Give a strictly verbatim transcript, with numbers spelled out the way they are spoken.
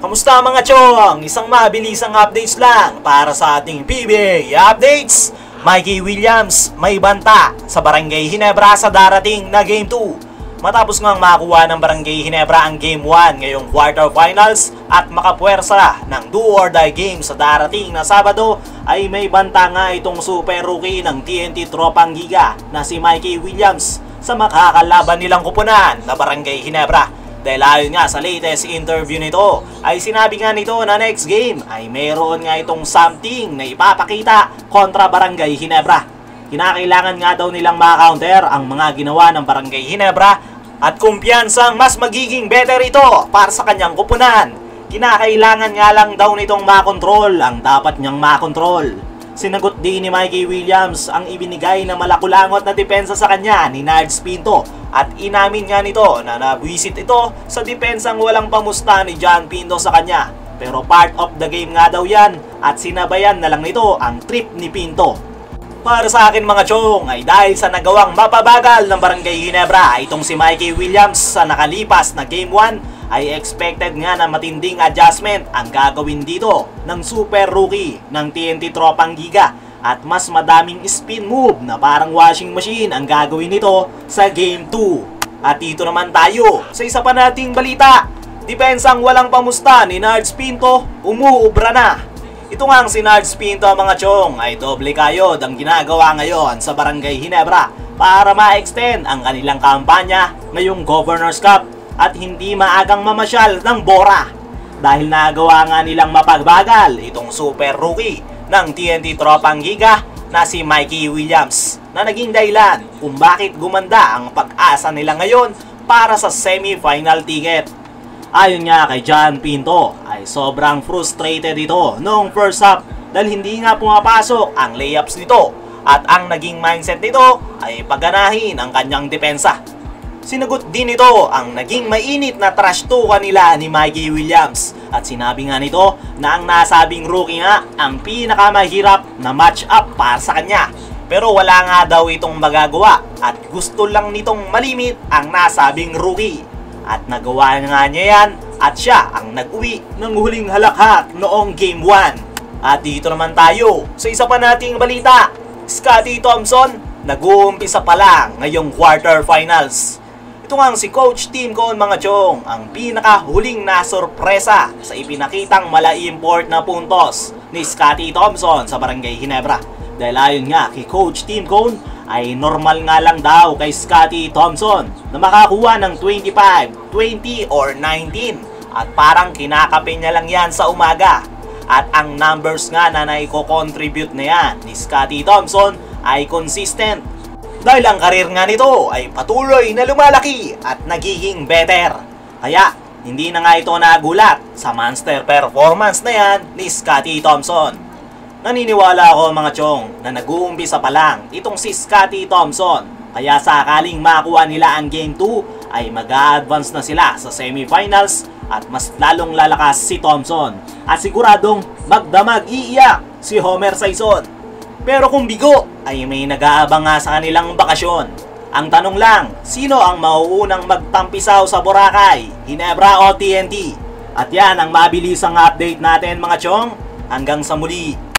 Kamusta mga chong? Isang mabilisang updates lang para sa ating P B A updates. Mikey Williams may banta sa Barangay Ginebra sa darating na Game two. Matapos ngang makuha ng Barangay Ginebra ang Game one ngayong quarterfinals at makapuwersa ng do or die game sa darating na Sabado, ay may banta nga itong super rookie ng T N T Tropang Giga na si Mikey Williams sa makakalaban nilang kupunan na Barangay Ginebra. Dahil ayon nga sa latest interview nito, ay sinabi nga nito na next game ay mayroon nga itong something na ipapakita kontra Barangay Ginebra. Kinakailangan nga daw nilang ma-counter ang mga ginawa ng Barangay Ginebra at kumpiyansang mas magiging better ito para sa kanyang kupunan. Kinakailangan nga lang daw nitong makontrol ang dapat niyang makontrol. Sinagot din ni Mikey Williams ang ibinigay na malakulangot na depensa sa kanya ni Nards Pinto at inamin nga nito na nabwisit ito sa depensang walang pamusta ni John Pinto sa kanya. Pero part of the game nga daw yan at sinabayan na lang nito ang trip ni Pinto. Para sa akin mga chong ay dahil sa nagawang mapabagal ng Barangay Ginebra itong si Mikey Williams sa nakalipas na Game one, ay expected nga na matinding adjustment ang gagawin dito ng super rookie ng T N T Tropang Giga at mas madaming spin move na parang washing machine ang gagawin nito sa Game two. At dito naman tayo sa isa pa nating balita. Depensang walang pamusta ni Nards Pinto, umuubra na. Ito nga ang si Nards Pinto mga chong ay doble kayod ang ginagawa ngayon sa Barangay Ginebra para ma-extend ang kanilang kampanya ngayong Governor's Cup at hindi maagang mamasyal ng Bora dahil nagawa nga nilang mapagbagal itong super rookie ng T N T Tropang Giga na si Mikey Williams na naging dahilan kung bakit gumanda ang pag-asa nila ngayon para sa semi-final ticket. Ayon nga kay John Pinto ay sobrang frustrated ito noong first half dahil hindi nga pumapasok ang layups nito at ang naging mindset nito ay pagganahin ang kanyang depensa. Sinagot din ito ang naging mainit na trash talk nila ni Mikey Williams at sinabi nga nito na ang nasabing rookie nga ang pinakamahirap na match up para sa kanya. Pero wala nga daw itong magagawa at gusto lang nitong malimit ang nasabing rookie. At nagawa nga niya yan at siya ang nag-uwi ng huling halakhak noong Game one. At dito naman tayo sa isa pa nating balita. Scottie Thompson nag-uumpisa pa lang ngayong quarterfinals. Ito nga si Coach Tim Cone mga chong ang pinakahuling na sorpresa sa ipinakitang mala-import na puntos ni Scottie Thompson sa Barangay Ginebra. Dahil ayon nga kay Coach Tim Cone ay normal nga lang daw kay Scottie Thompson na makakuha ng twenty-five, twenty or nineteen at parang kinakape niya lang yan sa umaga. At ang numbers nga na naiko-contribute na yan ni Scottie Thompson ay consistent. Dahil ang karir nga nito ay patuloy na lumalaki at nagiging better. Kaya hindi na nga ito nagulat sa monster performance na yan ni Scottie Thompson. Naniniwala ako mga chong na nag-uumpisa pa lang itong si Scottie Thompson. Kaya sakaling makuha nila ang Game two ay mag-a-advance na sila sa semifinals at mas lalong lalakas si Thompson. At siguradong magdamag iiyak si Homer Sison. Pero kung bigo ay may nag-aabang nga sa kanilang bakasyon. Ang tanong lang, sino ang mauunang magtampisaw sa Boracay, Ginebra o T N T? At yan ang mabilisang update natin mga chong. Hanggang sa muli.